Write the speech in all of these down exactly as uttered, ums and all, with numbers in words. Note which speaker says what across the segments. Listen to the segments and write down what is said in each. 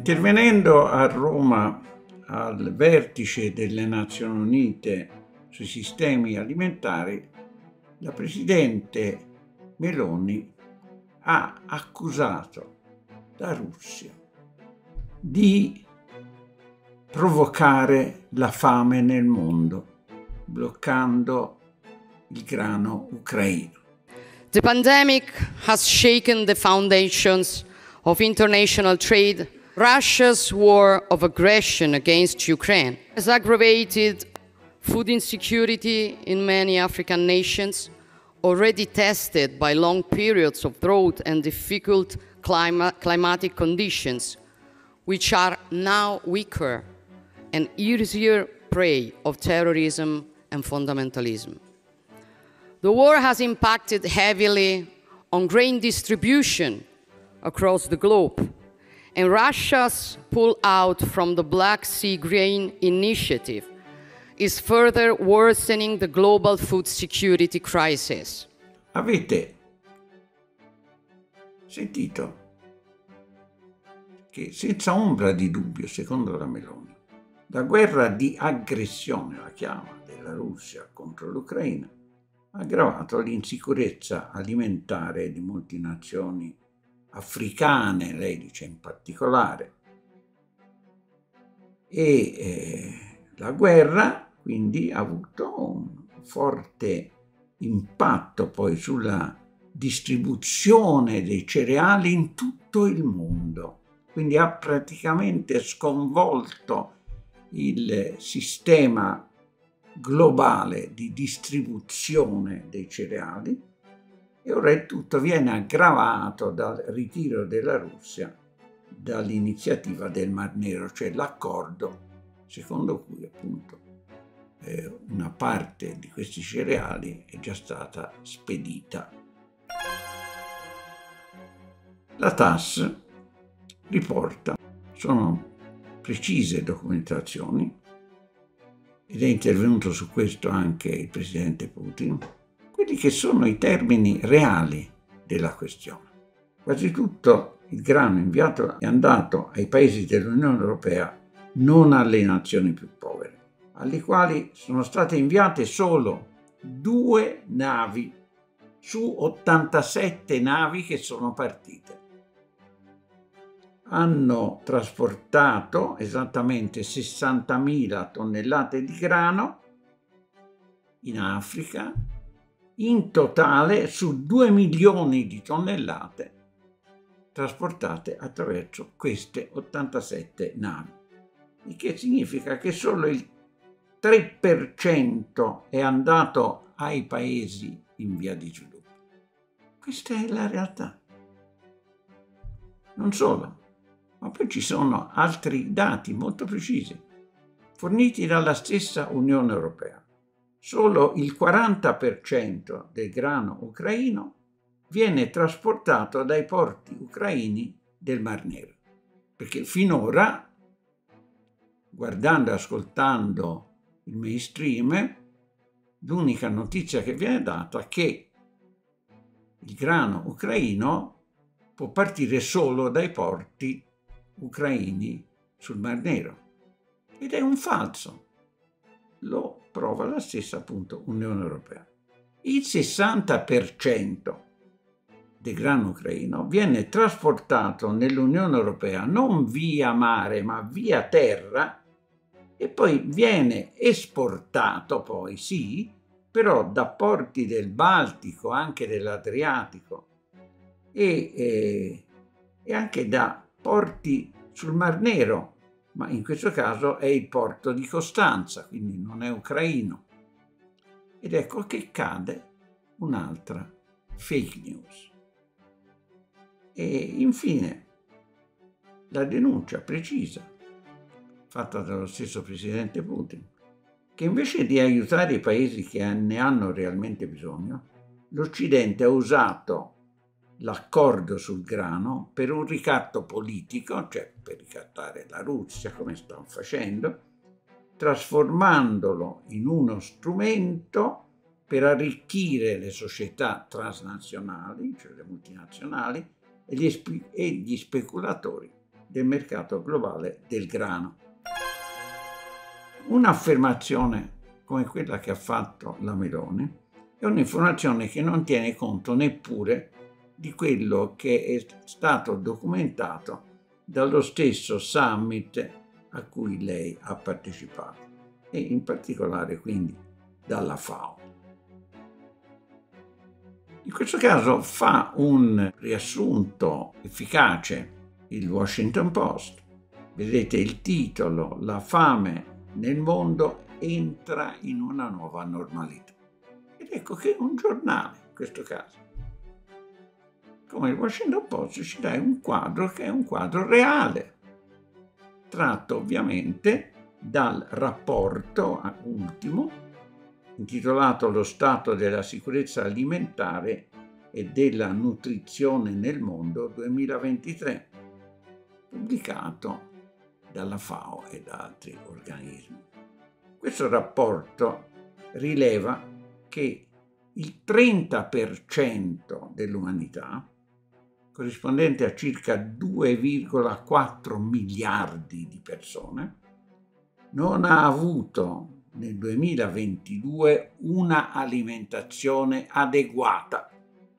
Speaker 1: Intervenendo a Roma al vertice delle Nazioni Unite sui sistemi alimentari, la Presidente Meloni ha accusato la Russia di provocare la fame nel mondo, bloccando il grano ucraino.
Speaker 2: The pandemic has shaken the foundations of international trade. Russia's war of aggression against Ukraine has aggravated food insecurity in many African nations, already tested by long periods of drought and difficult clima climatic conditions, which are now weaker and easier prey of terrorism and fundamentalism. The war has impacted heavily on grain distribution across the globe, and Russia's pull-out from the Black Sea Grain Initiative is further worsening the global food security crisis.
Speaker 1: Avete sentito che senza ombra di dubbio, secondo la Meloni, la guerra di aggressione, la chiama, della Russia contro l'Ucraina ha aggravato l'insicurezza alimentare di molte nazioni africane, lei dice in particolare, e eh, la guerra quindi ha avuto un forte impatto poi sulla distribuzione dei cereali in tutto il mondo, quindi ha praticamente sconvolto il sistema globale di distribuzione dei cereali. E ora il tutto viene aggravato dal ritiro della Russia dall'iniziativa del Mar Nero, cioè l'accordo secondo cui appunto eh, una parte di questi cereali è già stata spedita. La T A S riporta, sono precise documentazioni, ed è intervenuto su questo anche il presidente Putin, quelli che sono i termini reali della questione. Quasi tutto il grano inviato è andato ai paesi dell'Unione Europea, non alle nazioni più povere, alle quali sono state inviate solo due navi su ottantasette navi che sono partite. Hanno trasportato esattamente sessantamila tonnellate di grano in Africa, in totale su due milioni di tonnellate trasportate attraverso queste ottantasette navi, il che significa che solo il tre per cento è andato ai paesi in via di sviluppo. Questa è la realtà. Non solo, ma poi ci sono altri dati molto precisi, forniti dalla stessa Unione Europea. Solo il quaranta per cento del grano ucraino viene trasportato dai porti ucraini del Mar Nero, perché finora, guardando e ascoltando il mainstream, l'unica notizia che viene data è che il grano ucraino può partire solo dai porti ucraini sul Mar Nero, ed è un falso. Lo prova la stessa appunto Unione Europea. Il sessanta per cento del grano ucraino viene trasportato nell'Unione Europea non via mare ma via terra e poi viene esportato poi sì, però da porti del Baltico, anche dell'Adriatico e, eh, e anche da porti sul Mar Nero, ma in questo caso è il porto di Costanza, quindi non è ucraino. Ed ecco che cade un'altra fake news. E infine la denuncia precisa fatta dallo stesso presidente Putin, che invece di aiutare i paesi che ne hanno realmente bisogno, l'Occidente ha usato l'accordo sul grano per un ricatto politico, cioè per ricattare la Russia, come stanno facendo, trasformandolo in uno strumento per arricchire le società transnazionali, cioè le multinazionali, e gli, e gli speculatori del mercato globale del grano. Un'affermazione come quella che ha fatto la Meloni è un'informazione che non tiene conto neppure di quello che è stato documentato dallo stesso summit a cui lei ha partecipato e in particolare quindi dalla FAO. In questo caso fa un riassunto efficace il Washington Post. Vedete il titolo: la fame nel mondo entra in una nuova normalità. Ed ecco che un giornale, in questo caso, come il Washington Post, ci dà un quadro che è un quadro reale, tratto ovviamente dal rapporto ultimo intitolato Lo stato della sicurezza alimentare e della nutrizione nel mondo duemilaventitré, pubblicato dalla FAO e da altri organismi. Questo rapporto rileva che il trenta per cento dell'umanità, corrispondente a circa due virgola quattro miliardi di persone, non ha avuto nel duemilaventidue una alimentazione adeguata,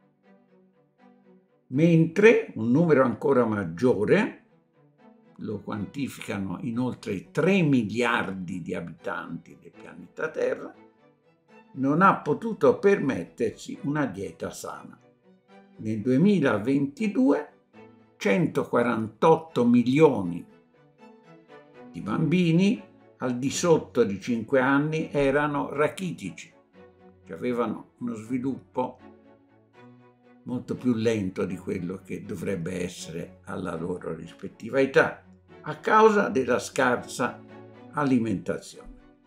Speaker 1: mentre un numero ancora maggiore, lo quantificano in oltre tre miliardi di abitanti del pianeta Terra, non ha potuto permettersi una dieta sana. Nel duemilaventidue centoquarantotto milioni di bambini al di sotto di cinque anni erano rachitici, che avevano uno sviluppo molto più lento di quello che dovrebbe essere alla loro rispettiva età, a causa della scarsa alimentazione.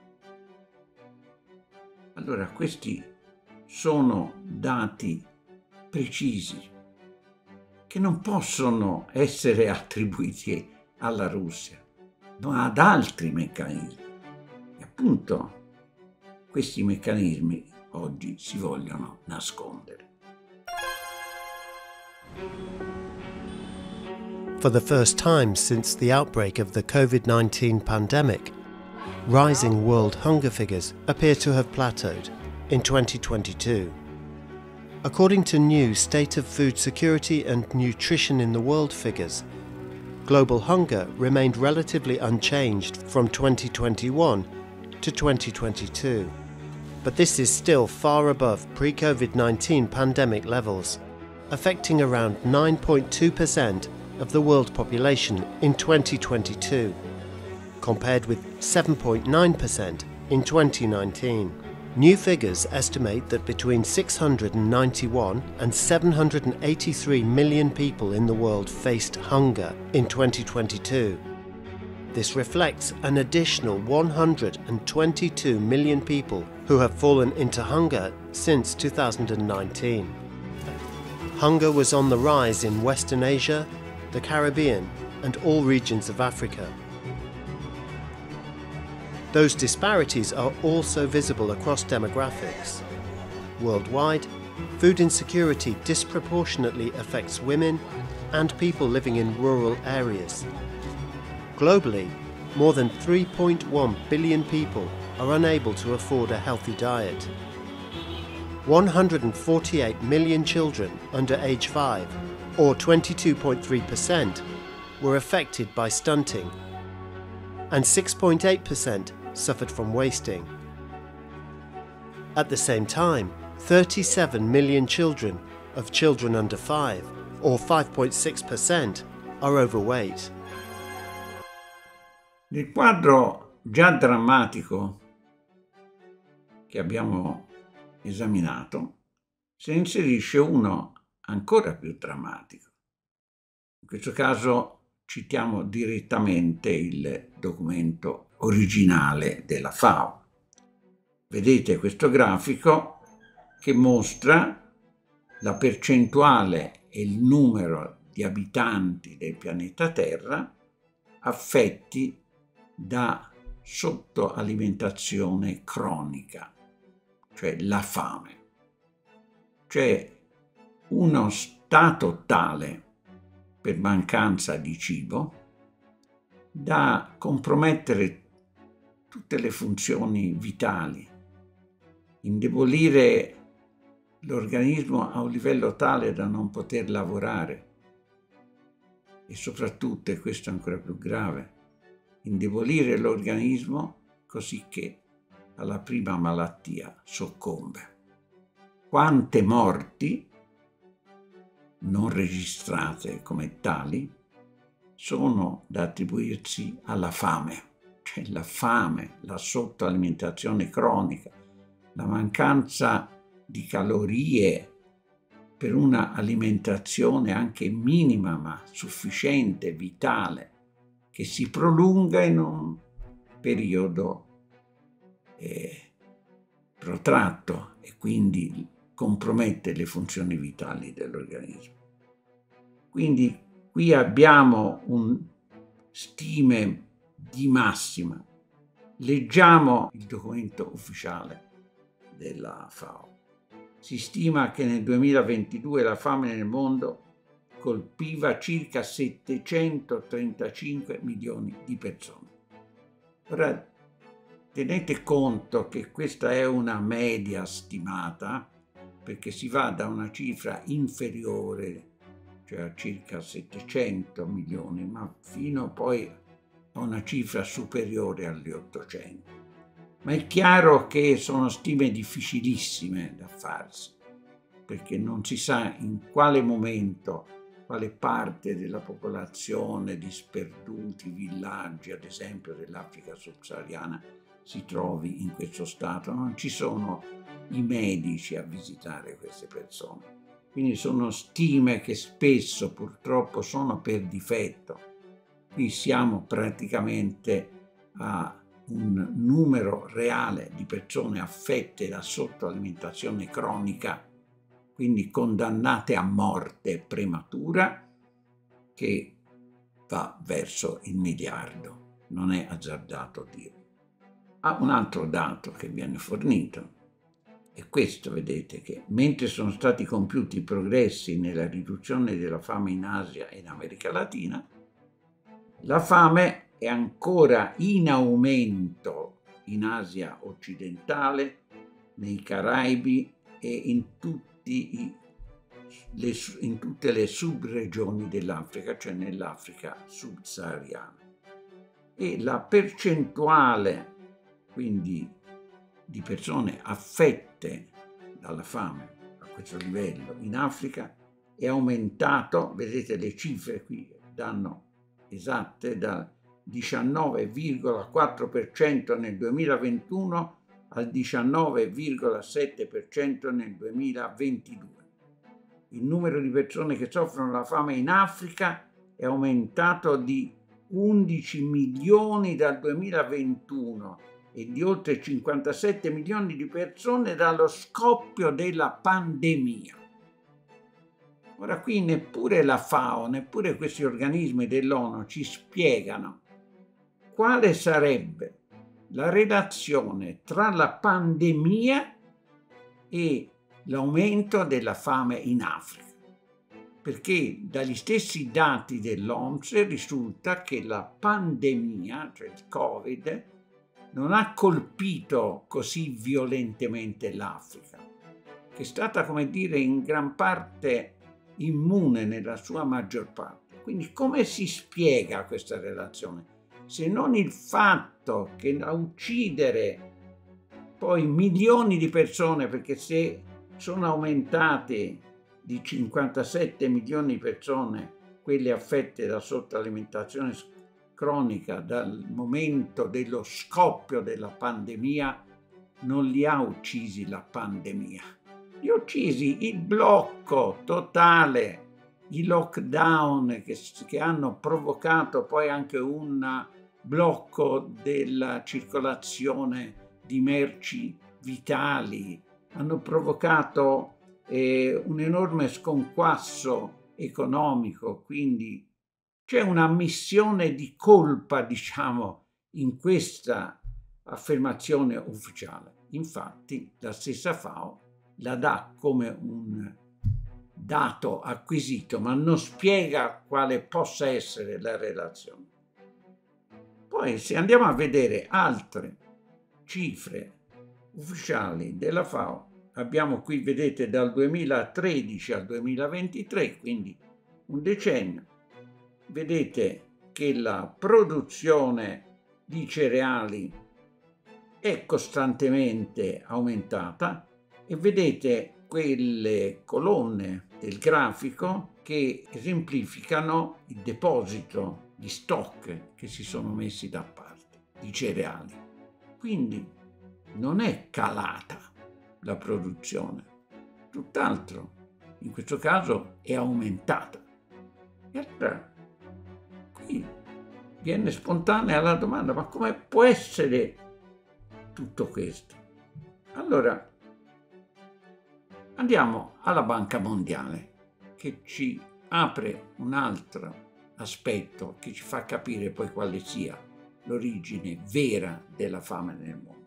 Speaker 1: Allora, questi sono dati precisi che non possono essere attribuiti alla Russia, ma ad altri meccanismi. E appunto questi meccanismi oggi si vogliono nascondere.
Speaker 3: For the first time since the outbreak of the COVID nineteen pandemic, rising world hunger figures appear to have plateaued in twenty twenty-two. According to new State of Food Security and Nutrition in the World figures, global hunger remained relatively unchanged from twenty twenty-one to twenty twenty-two. But this is still far above pre-COVID nineteen pandemic levels, affecting around nine point two percent of the world population in twenty twenty-two, compared with seven point nine percent in twenty nineteen. New figures estimate that between six hundred ninety-one and seven hundred eighty-three million people in the world faced hunger in twenty twenty-two. This reflects an additional one hundred twenty-two million people who have fallen into hunger since two thousand nineteen. Hunger was on the rise in Western Asia, the Caribbean, and all regions of Africa. Those disparities are also visible across demographics. Worldwide, food insecurity disproportionately affects women and people living in rural areas. Globally, more than three point one billion people are unable to afford a healthy diet. one hundred forty-eight million children under age five, or twenty-two point three percent, were affected by stunting, and six point eight percent suffered from wasting. At the same time, thirty-seven million children of children under five, or five point six percent, are overweight.
Speaker 1: Nel quadro già drammatico che abbiamo esaminato si inserisce uno ancora più drammatico. In questo caso citiamo direttamente il documento originale della FAO. Vedete questo grafico che mostra la percentuale e il numero di abitanti del pianeta Terra affetti da sottoalimentazione cronica, cioè la fame. Cioè uno stato tale per mancanza di cibo da compromettere tutte le funzioni vitali, indebolire l'organismo a un livello tale da non poter lavorare e soprattutto, e questo è ancora più grave, indebolire l'organismo così che alla prima malattia soccombe. Quante morti non registrate come tali sono da attribuirsi alla fame, cioè la fame, la sottoalimentazione cronica, la mancanza di calorie per una alimentazione anche minima ma sufficiente, vitale, che si prolunga in un periodo eh, protratto e quindi compromette le funzioni vitali dell'organismo. Quindi qui abbiamo un stime di massima. Leggiamo il documento ufficiale della FAO. Si stima che nel duemilaventidue la fame nel mondo colpiva circa settecentotrentacinque milioni di persone. Ora, tenete conto che questa è una media stimata, perché si va da una cifra inferiore, cioè a circa settecento milioni, ma fino poi a una cifra superiore agli ottocento. Ma è chiaro che sono stime difficilissime da farsi, perché non si sa in quale momento, quale parte della popolazione di sperduti villaggi, ad esempio dell'Africa subsahariana, si trovi in questo stato. Non ci sono i medici a visitare queste persone. Quindi sono stime che spesso purtroppo sono per difetto. Qui siamo praticamente a un numero reale di persone affette da sottoalimentazione cronica, quindi condannate a morte prematura, che va verso il miliardo. Non è azzardato dirlo. Ah, un altro dato che viene fornito è questo, vedete, che mentre sono stati compiuti progressi nella riduzione della fame in Asia e in America Latina, la fame è ancora in aumento in Asia occidentale, nei Caraibi e in, tutti i, le, in tutte le subregioni dell'Africa, cioè nell'Africa subsahariana. E la percentuale, quindi, di persone affette dalla fame a questo livello in Africa è aumentato, vedete le cifre qui danno esatte, dal diciannove virgola quattro per cento nel duemilaventuno al diciannove virgola sette per cento nel duemilaventidue. Il numero di persone che soffrono la fame in Africa è aumentato di undici milioni dal duemilaventuno e di oltre cinquantasette milioni di persone dallo scoppio della pandemia. Ora qui neppure la FAO, neppure questi organismi dell'ONU ci spiegano quale sarebbe la relazione tra la pandemia e l'aumento della fame in Africa. Perché dagli stessi dati dell'O M S risulta che la pandemia, cioè il Covid, non ha colpito così violentemente l'Africa, che è stata, come dire, in gran parte immune nella sua maggior parte. Quindi come si spiega questa relazione? Se non il fatto che a uccidere poi milioni di persone, perché se sono aumentate di cinquantasette milioni di persone quelle affette da sottoalimentazione cronica dal momento dello scoppio della pandemia, non li ha uccisi la pandemia, li ha uccisi il blocco totale, i lockdown che, che hanno provocato poi anche un blocco della circolazione di merci vitali, hanno provocato eh, un enorme sconquasso economico, quindi c'è un'ammissione di colpa, diciamo, in questa affermazione ufficiale. Infatti, la stessa FAO la dà come un dato acquisito, ma non spiega quale possa essere la relazione. Poi se andiamo a vedere altre cifre ufficiali della FAO, abbiamo qui, vedete, dal duemilatredici al duemilaventitré, quindi un decennio, vedete che la produzione di cereali è costantemente aumentata e vedete quelle colonne del grafico che esemplificano il deposito di stock che si sono messi da parte di cereali. Quindi non è calata la produzione, tutt'altro, in questo caso è aumentata. E allora qui viene spontanea la domanda: ma come può essere tutto questo? Allora andiamo alla Banca Mondiale, che ci apre un altro aspetto che ci fa capire poi quale sia l'origine vera della fame nel mondo.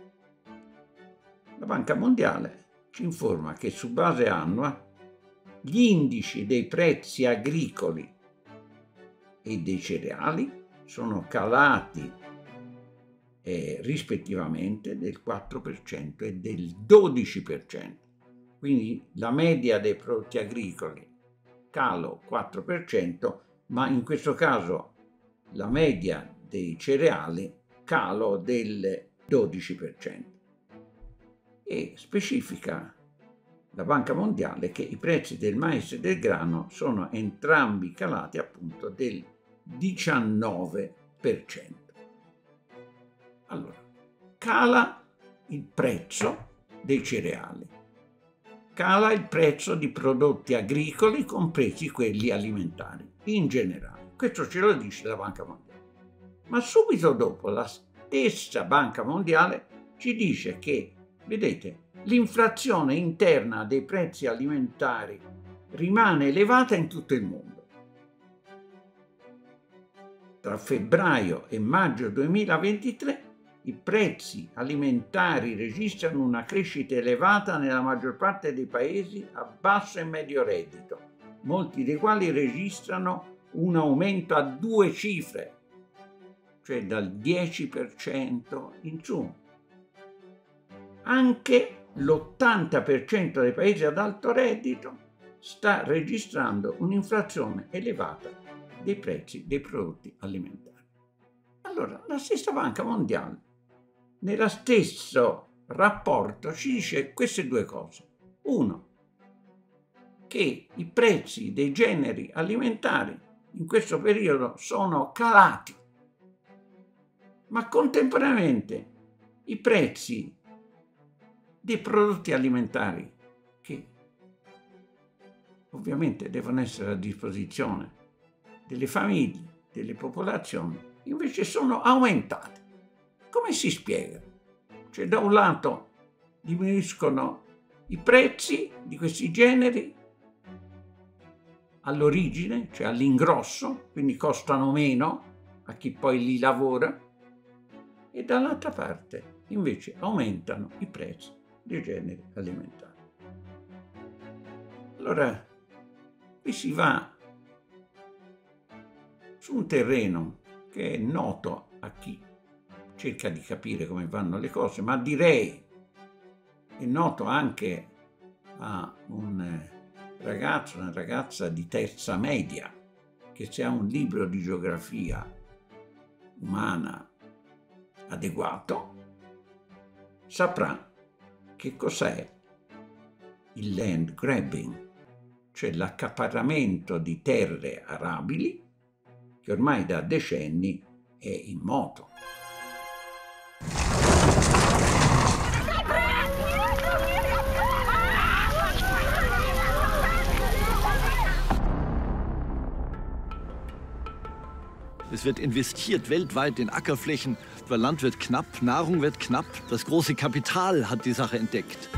Speaker 1: La Banca Mondiale ci informa che su base annua gli indici dei prezzi agricoli e dei cereali sono calati eh, rispettivamente del quattro per cento e del dodici per cento. Quindi la media dei prodotti agricoli calo quattro per cento, ma in questo caso la media dei cereali calo del dodici per cento. E specifica la Banca Mondiale che i prezzi del mais e del grano sono entrambi calati appunto del diciannove per cento. Allora, cala il prezzo dei cereali, cala il prezzo di prodotti agricoli, compresi quelli alimentari, in generale. Questo ce lo dice la Banca Mondiale. Ma subito dopo la stessa Banca Mondiale ci dice che, vedete, l'inflazione interna dei prezzi alimentari rimane elevata in tutto il mondo. Tra febbraio e maggio duemilaventitré i prezzi alimentari registrano una crescita elevata nella maggior parte dei paesi a basso e medio reddito, molti dei quali registrano un aumento a due cifre, cioè dal dieci per cento in su. Anche l'ottanta per cento dei paesi ad alto reddito sta registrando un'inflazione elevata dei prezzi dei prodotti alimentari. Allora, la stessa Banca Mondiale, nello stesso rapporto, ci dice queste due cose. Uno, che i prezzi dei generi alimentari in questo periodo sono calati, ma contemporaneamente i prezzi dei prodotti alimentari, che ovviamente devono essere a disposizione delle famiglie, delle popolazioni, invece sono aumentati. Come si spiega? Cioè, da un lato diminuiscono i prezzi di questi generi all'origine, cioè all'ingrosso, quindi costano meno a chi poi li lavora, e dall'altra parte invece aumentano i prezzi dei generi alimentari. Allora, qui si va su un terreno che è noto a chi cerca di capire come vanno le cose, ma direi è noto anche a un ragazzo, una ragazza di terza media, che se ha un libro di geografia umana adeguato saprà che cos'è il land grabbing, cioè l'accaparramento di terre arabili che ormai da decenni è in moto.
Speaker 4: Es wird investiert weltweit in Ackerflächen, das Land wird knapp, Nahrung wird knapp. Das große Kapital hat die Sache entdeckt.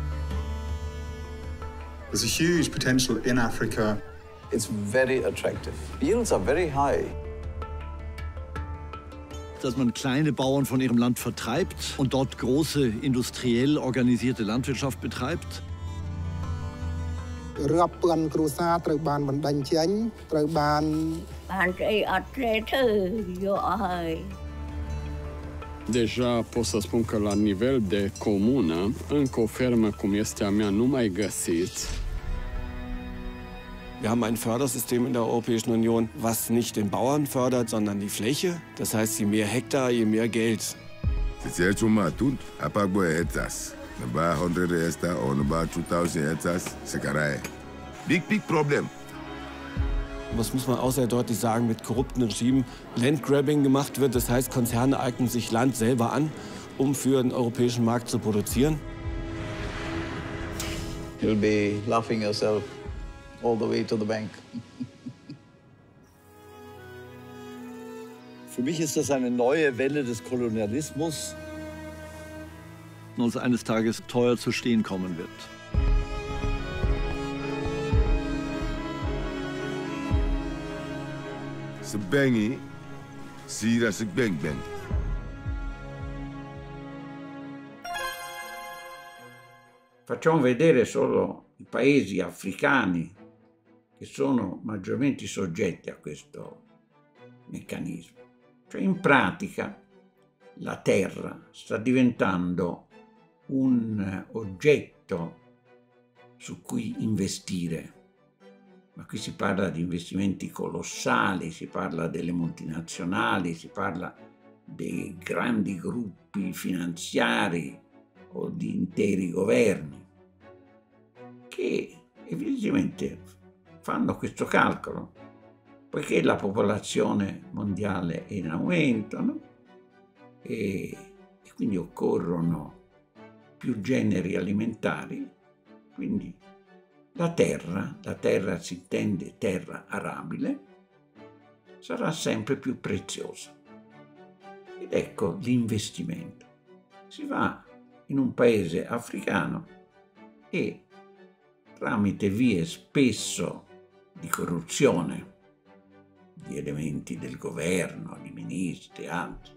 Speaker 5: There's a huge potential in Africa.
Speaker 6: It's very attractive. Yields are very high.
Speaker 4: Dass man kleine Bauern von ihrem Land vertreibt und dort große industriell organisierte Landwirtschaft betreibt.
Speaker 7: Deja pot să spun că la nivel de comună, încă o fermă cum este a mea nu mai găsiți.
Speaker 8: Wir haben ein Fördersystem in der Europäischen Union, was nicht den Bauern fördert, sondern die Fläche. Das heißt, je mehr Hektar, je mehr Geld.
Speaker 9: C'est jetzt schon mal tut, aber bei etwas. About hundred hectares or about two thousand hectares, Sekarei. Big, big problem.
Speaker 8: Was muss man auch sehr deutlich sagen, mit korrupten Regimen Landgrabbing gemacht wird. Das heißt, Konzerne eignen sich Land selber an, um für den europäischen Markt zu produzieren.
Speaker 6: You'll be laughing yourself all the way to the bank.
Speaker 4: Für mich ist das eine neue Welle des Kolonialismus, die uns eines Tages teuer zu stehen kommen wird.
Speaker 9: Se bengi, sira se beng beng.
Speaker 1: Facciamo vedere solo i paesi africani che sono maggiormente soggetti a questo meccanismo. Cioè, in pratica, la terra sta diventando un oggetto su cui investire. Ma qui si parla di investimenti colossali, si parla delle multinazionali, si parla dei grandi gruppi finanziari o di interi governi che evidentemente fanno questo calcolo, poiché la popolazione mondiale è in aumento, no? e, e quindi occorrono più generi alimentari, quindi la terra, la terra si intende terra arabile, sarà sempre più preziosa. Ed ecco l'investimento. Si va in un paese africano e tramite vie spesso di corruzione, di elementi del governo, di ministri e altri,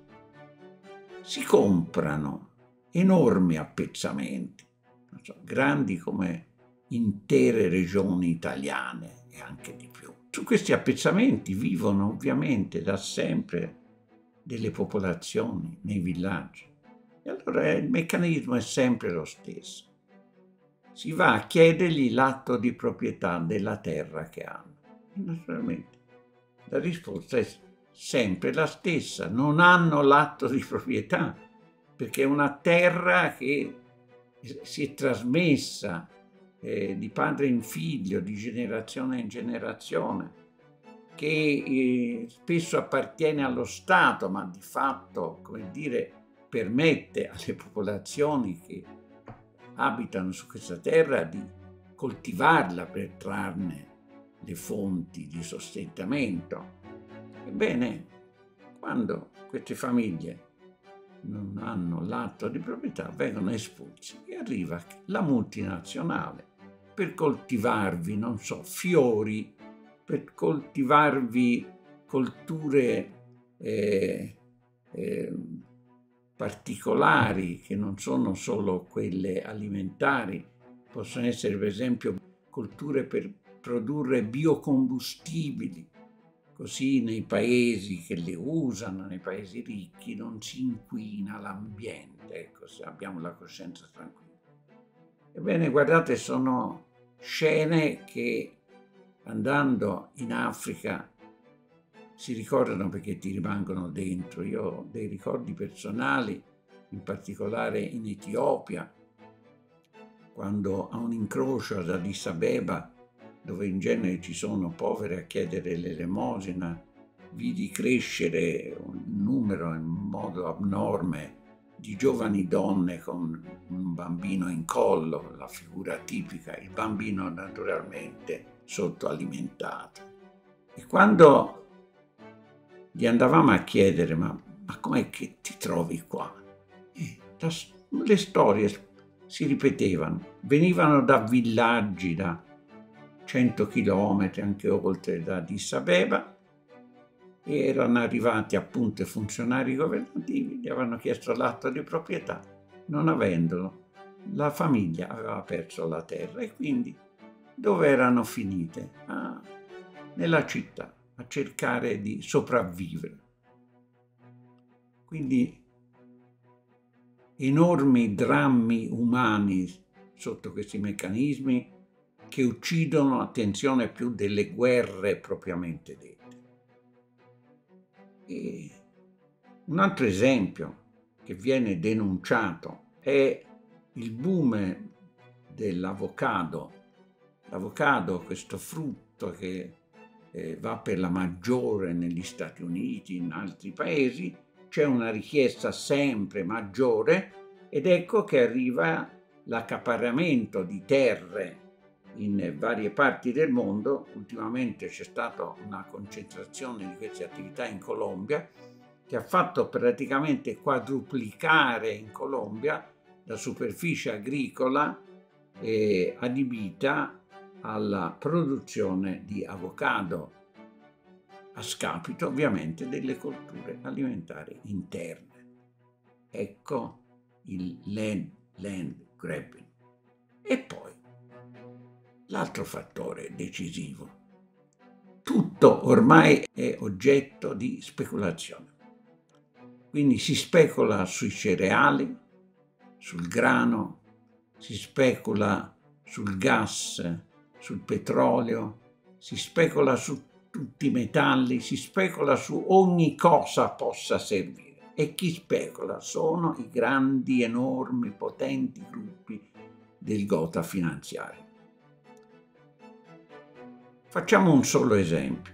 Speaker 1: si comprano enormi appezzamenti, non so, grandi come intere regioni italiane e anche di più. Su questi appezzamenti vivono ovviamente da sempre delle popolazioni nei villaggi. E allora il meccanismo è sempre lo stesso. Si va a chiedergli l'atto di proprietà della terra che hanno. E naturalmente la risposta è sempre la stessa. Non hanno l'atto di proprietà perché è una terra che si è trasmessa Eh, di padre in figlio, di generazione in generazione, che eh, spesso appartiene allo Stato, ma di fatto, come dire, permette alle popolazioni che abitano su questa terra di coltivarla per trarne le fonti di sostentamento. Ebbene, quando queste famiglie non hanno l'atto di proprietà, vengono espulsi e arriva la multinazionale per coltivarvi, non so, fiori, per coltivarvi colture eh, eh, particolari che non sono solo quelle alimentari, possono essere per esempio colture per produrre biocombustibili, così nei paesi che le usano, nei paesi ricchi, non si inquina l'ambiente, ecco, se abbiamo la coscienza tranquilla. Ebbene, guardate, sono scene che andando in Africa si ricordano perché ti rimangono dentro. Io ho dei ricordi personali, in particolare in Etiopia, quando a un incrocio ad Addis Abeba, dove in genere ci sono poveri a chiedere l'elemosina, vidi crescere un numero in modo abnorme di giovani donne con un bambino in collo, la figura tipica, il bambino naturalmente sottoalimentato. E quando gli andavamo a chiedere ma, ma com'è che ti trovi qua? E la, le storie si ripetevano, venivano da villaggi, da cento chilometri, anche oltre da Addis Abeba, e erano arrivati appunto i funzionari governativi, gli avevano chiesto l'atto di proprietà, non avendolo la famiglia aveva perso la terra e quindi dove erano finite? Ah, nella città, a cercare di sopravvivere. Quindi enormi drammi umani sotto questi meccanismi che uccidono, attenzione, più delle guerre propriamente dette. E un altro esempio che viene denunciato è il boom dell'avocado. L'avocado, questo frutto che eh, va per la maggiore negli Stati Uniti, in altri paesi, c'è una richiesta sempre maggiore ed ecco che arriva l'accaparramento di terre in varie parti del mondo. Ultimamente c'è stata una concentrazione di queste attività in Colombia che ha fatto praticamente quadruplicare in Colombia la superficie agricola eh, adibita alla produzione di avocado, a scapito ovviamente delle colture alimentari interne. Ecco il land, land grabbing. E poi l'altro fattore decisivo. Tutto ormai è oggetto di speculazione. Quindi si specula sui cereali, sul grano, si specula sul gas, sul petrolio, si specula su tutti i metalli, si specula su ogni cosa possa servire. E chi specula sono i grandi, enormi, potenti gruppi del gotha finanziario. Facciamo un solo esempio.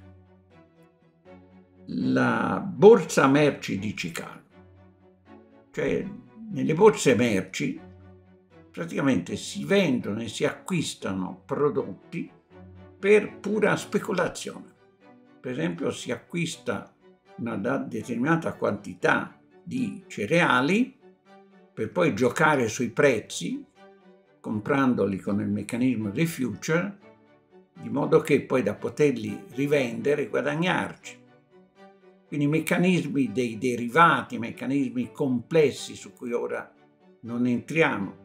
Speaker 1: La borsa merci di Chicago. Cioè, nelle borse merci praticamente si vendono e si acquistano prodotti per pura speculazione. Per esempio, si acquista una determinata quantità di cereali per poi giocare sui prezzi, comprandoli con il meccanismo dei future, di modo che poi da poterli rivendere e guadagnarci. Quindi meccanismi dei derivati, meccanismi complessi su cui ora non entriamo,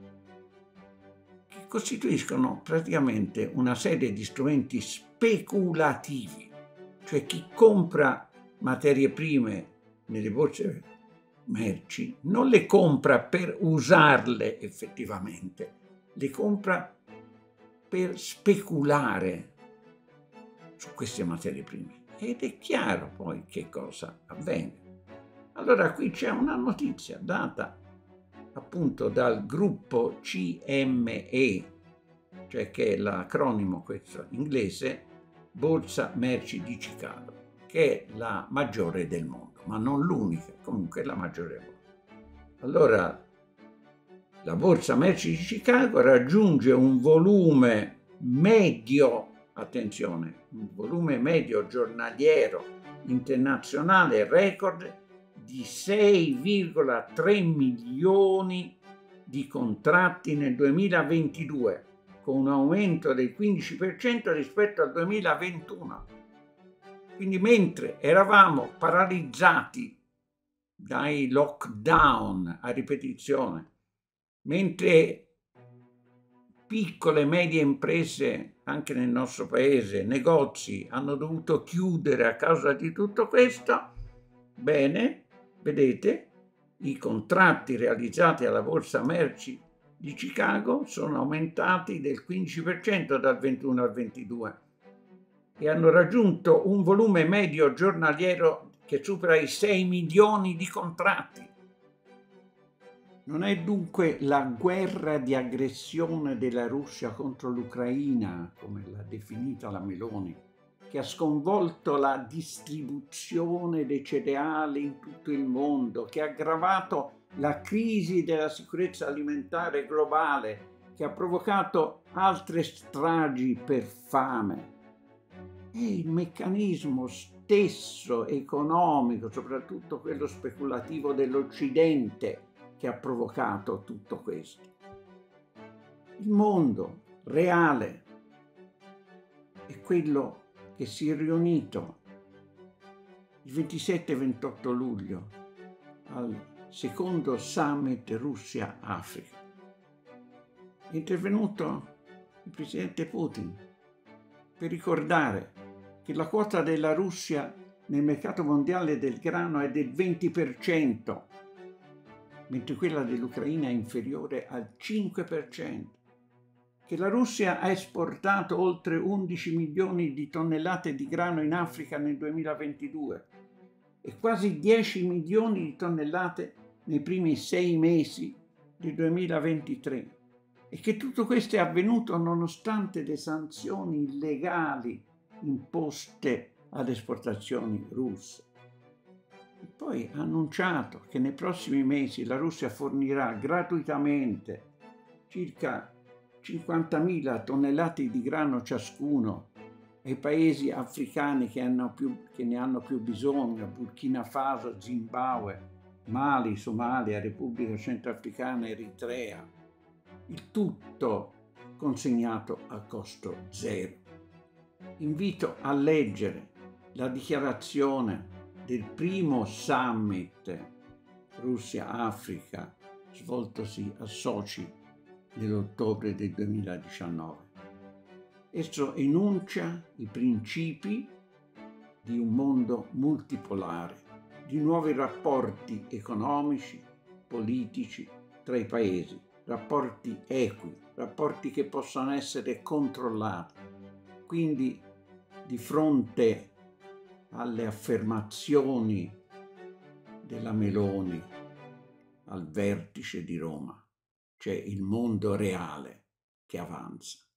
Speaker 1: che costituiscono praticamente una serie di strumenti speculativi. Cioè chi compra materie prime nelle borse merci non le compra per usarle effettivamente, le compra per speculare su queste materie prime. Ed è chiaro poi che cosa avviene. Allora qui c'è una notizia data appunto dal gruppo C M E, cioè che è l'acronimo questo inglese, Borsa Merci di Chicago, che è la maggiore del mondo, ma non l'unica, comunque la maggiore del mondo. Allora, la Borsa Merci di Chicago raggiunge un volume medio, attenzione, un volume medio giornaliero internazionale record di sei virgola tre milioni di contratti nel duemilaventidue, con un aumento del quindici per cento rispetto al duemilaventuno. Quindi mentre eravamo paralizzati dai lockdown a ripetizione, mentre piccole e medie imprese anche nel nostro paese, negozi, hanno dovuto chiudere a causa di tutto questo, bene, vedete, i contratti realizzati alla Borsa Merci di Chicago sono aumentati del quindici per cento dal ventuno al ventidue e hanno raggiunto un volume medio giornaliero che supera i sei milioni di contratti. Non è dunque la guerra di aggressione della Russia contro l'Ucraina, come l'ha definita la Meloni, che ha sconvolto la distribuzione dei cereali in tutto il mondo, che ha aggravato la crisi della sicurezza alimentare globale, che ha provocato altre stragi per fame. È il meccanismo stesso economico, soprattutto quello speculativo dell'Occidente, che ha provocato tutto questo. Il mondo reale è quello che si è riunito il ventisette e ventotto luglio al secondo summit Russia-Africa. È intervenuto il presidente Putin per ricordare che la quota della Russia nel mercato mondiale del grano è del venti per cento. mentre quella dell'Ucraina è inferiore al cinque per cento, che la Russia ha esportato oltre undici milioni di tonnellate di grano in Africa nel duemilaventidue e quasi dieci milioni di tonnellate nei primi sei mesi del duemilaventitré, e che tutto questo è avvenuto nonostante le sanzioni illegali imposte alle esportazioni russe. E poi ha annunciato che nei prossimi mesi la Russia fornirà gratuitamente circa cinquantamila tonnellate di grano ciascuno ai paesi africani che, hanno più, che ne hanno più bisogno: Burkina Faso, Zimbabwe, Mali, Somalia, Repubblica Centrafricana, Eritrea. Il tutto consegnato a costo zero. Invito a leggere la dichiarazione del primo summit Russia-Africa svoltosi a Sochi nell'ottobre del duemiladiciannove. Esso enuncia i principi di un mondo multipolare, di nuovi rapporti economici, politici tra i paesi, rapporti equi, rapporti che possano essere controllati. Quindi, di fronte alle affermazioni della Meloni al vertice di Roma, c'è il mondo reale che avanza.